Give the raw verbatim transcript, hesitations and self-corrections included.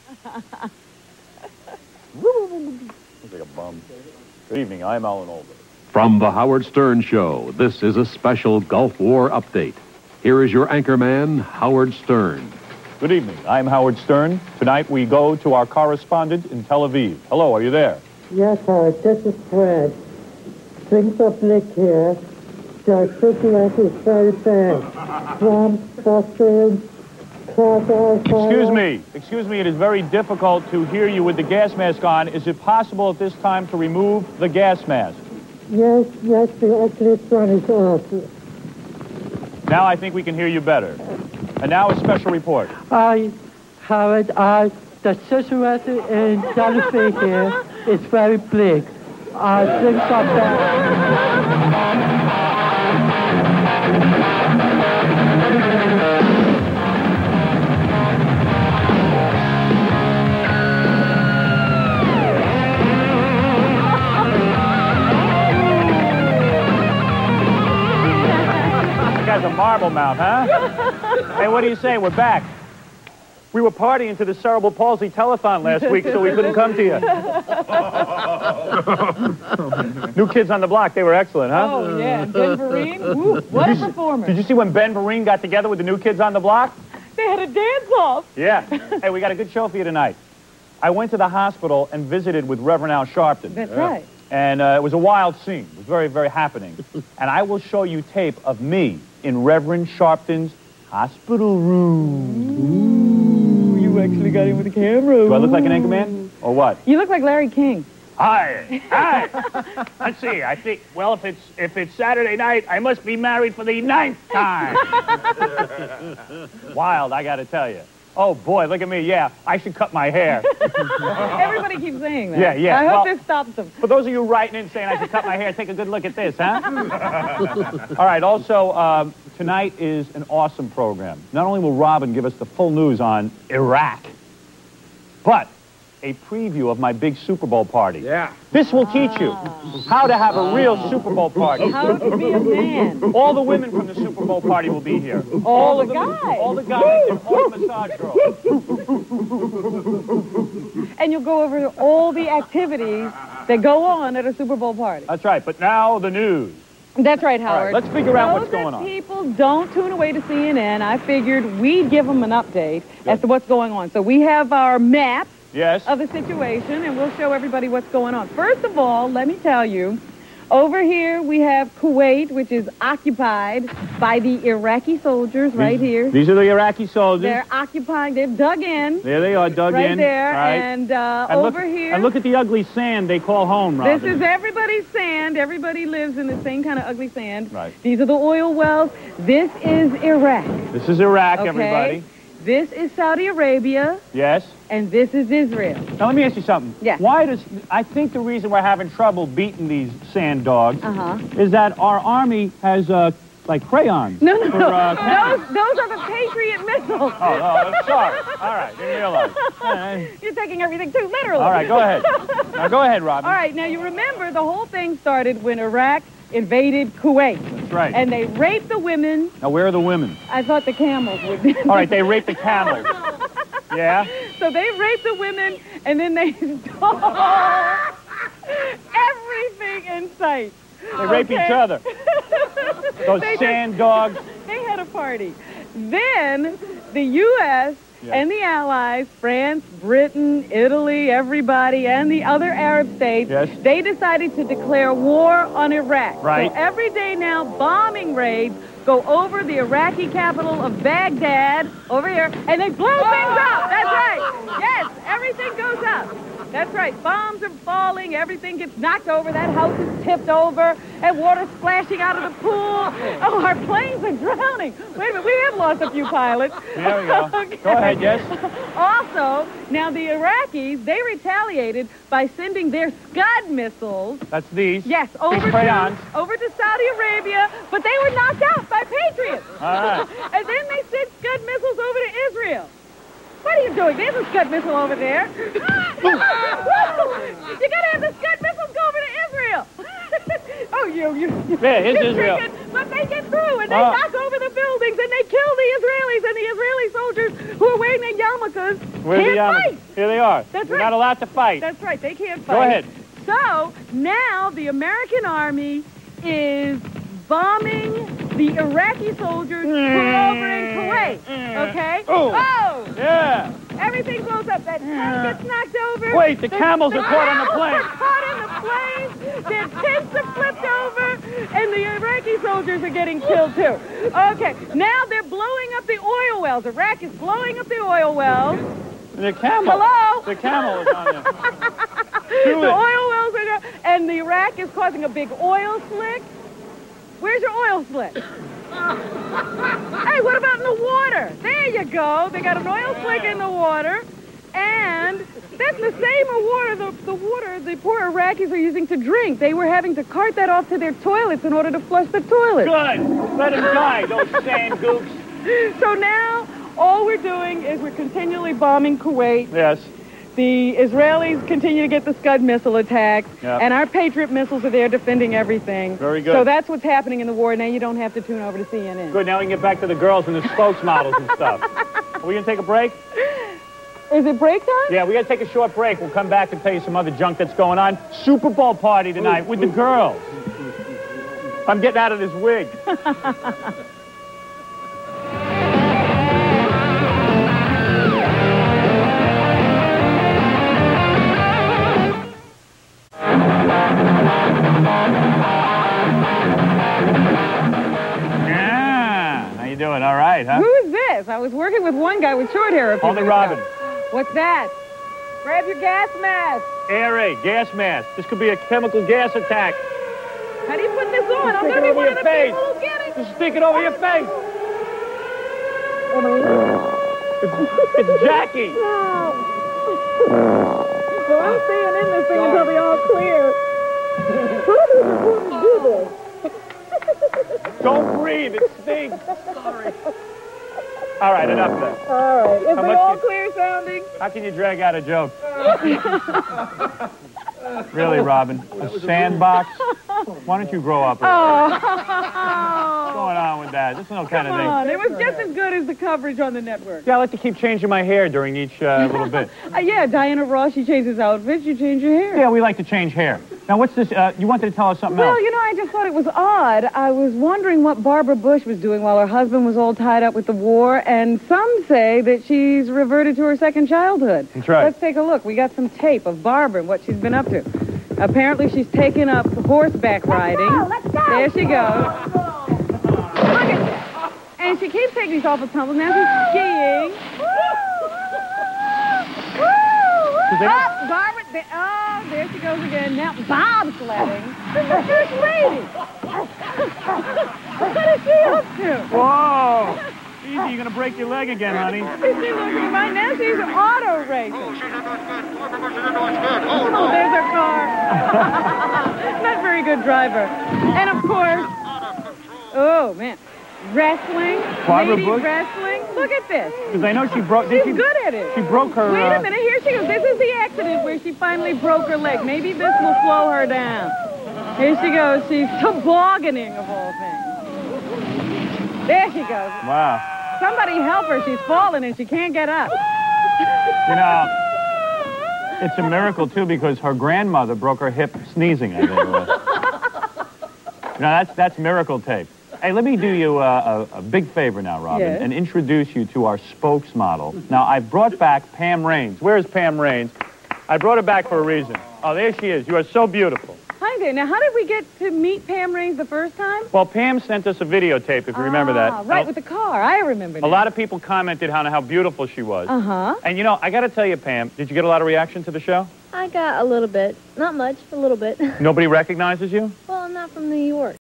Looks like a bum. Good evening, I'm Alan Alda. From the Howard Stern Show, this is a special Gulf War update. Here is your anchorman, Howard Stern. Good evening, I'm Howard Stern. Tonight we go to our correspondent in Tel Aviv. Hello, are you there? Yes, Howard, this is Fred. Things are bleak here. The situation is very bad. Trump, Boston, Excuse me, excuse me, it is very difficult to hear you with the gas mask on. Is it possible at this time to remove the gas mask? Yes, yes, the ugly sun is off. Now I think we can hear you better. And now a special report. I, Howard, I, the situation in Tel Aviv here is very bleak. I think of that. A marble mouth, huh? Hey, what do you say? We're back. We were partying to the cerebral palsy telethon last week, so we couldn't come to you. New Kids on the Block, they were excellent, huh? Oh, yeah. And Ben Vereen, woo, what a performance. Did you see when Ben Vereen got together with the New Kids on the Block? They had a dance-off. Yeah. Hey, we got a good show for you tonight. I went to the hospital and visited with Reverend Al Sharpton. That's yeah. right. And uh, it was a wild scene. It was very, very happening. And I will show you tape of me in Reverend Sharpton's hospital room. Ooh, you actually got in with the camera. Do I look like an anchorman? Or what? You look like Larry King. Hi. Hi. Let's see. I think, well, if it's if it's Saturday night, I must be married for the ninth time. Wild, I got to tell you. Oh, boy, look at me. Yeah, I should cut my hair. Everybody keeps saying that. Yeah, yeah. I hope well, this stops them. For those of you writing in saying I should cut my hair, take a good look at this, huh? All right, also, um, tonight is an awesome program. Not only will Robin give us the full news on Iraq, but a preview of my big Super Bowl party. Yeah. This will teach you how to have a real Super Bowl party. How to be a man. All the women from the Super Bowl party will be here. All, all the them, guys. All the guys and all the massage girls. And you'll go over all the activities that go on at a Super Bowl party. That's right, but now the news. That's right, Howard. All right, let's figure out so what's going on. So that people don't tune away to C N N, I figured we'd give them an update Good. as to what's going on. So we have our map yes. of the situation, and we'll show everybody what's going on. First of all, let me tell you, over here we have Kuwait, which is occupied by the Iraqi soldiers these, right here. These are the Iraqi soldiers. They're occupying, they've dug in. There they are, dug right in. There, right and, uh, and over look, here. And look at the ugly sand they call home, Robin. This is everybody's sand. Everybody lives in the same kind of ugly sand. Right. These are the oil wells. This is Iraq. This is Iraq, okay. everybody. This is Saudi Arabia. Yes. And this is Israel. Now, let me ask you something. Yeah. Why does... I think the reason we're having trouble beating these sand dogs uh-huh. is that our army has, uh, like, crayons. No, no, for, no. Uh, those, those are the Patriot missiles. Oh, oh, sorry. All right, didn't realize. Right. You're taking everything too literally. All right, go ahead. Now, go ahead, Robin. All right, now you remember the whole thing started when Iraq invaded Kuwait. That's right. And they raped the women. Now, where are the women? I thought the camels would be. All right, they raped the camels. Yeah? So they raped the women, and then they stole everything in sight. They rape okay? each other. Those they sand just, dogs. They had a party. Then the U S Yeah. and the Allies, France, Britain, Italy, everybody, and the other Arab states, yes. they decided to declare war on Iraq. Right. So every day now, bombing raids go over the Iraqi capital of Baghdad, over here, and they blow things up. That's right. Yes, everything goes up. That's right. Bombs are falling. Everything gets knocked over. That house is tipped over. And water splashing out of the pool. Oh, our planes are drowning. Wait a minute. We have lost a few pilots. There we go. Okay. Go ahead, yes. Also, now the Iraqis, they retaliated by sending their Scud missiles. That's these. Yes, over these crayons. to, over to Saudi Arabia, but they were knocked out by Patriots. All right. And then they sent Scud missiles over to Israel. What are you doing? There's a Scud missile over there. You gotta have the Scud missiles go over to Israel. Oh, you, you. There, here's you're Israel. thinking, but they get through, and they Oh. knock over the buildings, and they kill the Israelis, and the Israeli soldiers who are wearing their yarmulkes Where's can't the yarmulke? fight. Here they are. That's They're right. not allowed to fight. That's right, they can't fight. Go ahead. So, now the American army is bombing the Iraqi soldiers who are over in Kuwait, okay? Oh. Oh! Yeah. Everything blows up. That tank gets knocked over. Wait, the camels are caught on the camels plane. are caught in the plane. Their tents are flipped over, and the Iraqi soldiers are getting killed too. Okay, now they're blowing up the oil wells. Iraq is blowing up the oil wells. The camel. Hello? The camel is on there. Do The it. oil wells are, and the Iraq is causing a big oil slick. Where's your oil slick? Hey, what about in the water? There you go. They got an oil slick in the water, and that's the same water the, the water the poor Iraqis are using to drink. They were having to cart that off to their toilets in order to flush the toilets. Good. Let them die, those sand gooks. So now all we're doing is we're continually bombing Kuwait. Yes. The Israelis continue to get the Scud missile attacks, Yep. and our Patriot missiles are there defending everything. Very good. So that's what's happening in the war. Now you don't have to tune over to C N N. Good, now we can get back to the girls and the spokesmodels and stuff. Are we going to take a break? Is it break time? Yeah, we got to take a short break. We'll come back and tell you some other junk that's going on. Super Bowl party tonight with the girls. I'm getting out of this wig. Yeah. How you doing? All right, huh? Who is this? I was working with one guy with short hair a few Only weeks Robin. ago. What's that? Grab your gas mask. Air raid, gas mask. This could be a chemical gas attack. How do you put this on? I'm Stick going it to be over one of your the face. people who get it. Just stick it over your face. It's, it's Jackie. So I'm staying in this thing until they all clear. How do you do this? Don't breathe. It stinks. Sorry. All right, enough of that. All right. Is How it much all you- clear sounding? How can you drag out a joke? Really, Robin? A sandbox? Why don't you grow up? Oh. What's going on with that? This is no kind Come of on. thing. It was just as good as the coverage on the network. Yeah, I like to keep changing my hair during each uh, little bit. Uh, yeah, Diana Ross, she changes outfits, you change your hair. Yeah, we like to change hair. Now, what's this? Uh, you wanted to tell us something Well, else. you know, I just thought it was odd. I was wondering what Barbara Bush was doing while her husband was all tied up with the war, and some say that she's reverted to her second childhood. That's right. Let's take a look. We got some tape of Barbara and what she's been up to. Apparently, she's taken up horseback riding. Let's go. There she goes. Look at that. And she keeps taking these awful tumbles. Now she's skiing. Does they- Oh, Barbara, there, oh, there she goes again. Now bobsledding. This is the first lady. What is she up to? Whoa! Easy, you're going to break your leg again, honey. Is she looking right now? She's auto racing. Oh, there's her car. Not very good driver. And of course, oh man, wrestling. Barbara lady Bush? wrestling. Look at this. Because I know she broke... did She's she- good at it. She broke her... Wait uh, a minute, here she goes. This is the accident where she finally broke her leg. Maybe this will slow her down. Here she goes. She's tobogganing of all things. There she goes. Wow. Somebody help her. She's falling and she can't get up. You know, it's a miracle, too, because her grandmother broke her hip sneezing, I think it was. You know, that's, that's miracle tape. Hey, let me do you uh, a, a big favor now, Robin, Yes. and introduce you to our spokesmodel. Now, I brought back Pam Raines. Where's Pam Raines? I brought her back for a reason. Oh, there she is. You are so beautiful. Hi there. Now, how did we get to meet Pam Raines the first time? Well, Pam sent us a videotape, if you remember Ah, that. right, Now, with the car. I remember a now. lot of people commented on how beautiful she was. Uh-huh. And, you know, I got to tell you, Pam, did you get a lot of reaction to the show? I got a little bit. Not much, a little bit. Nobody recognizes you? Well, I'm not from New York.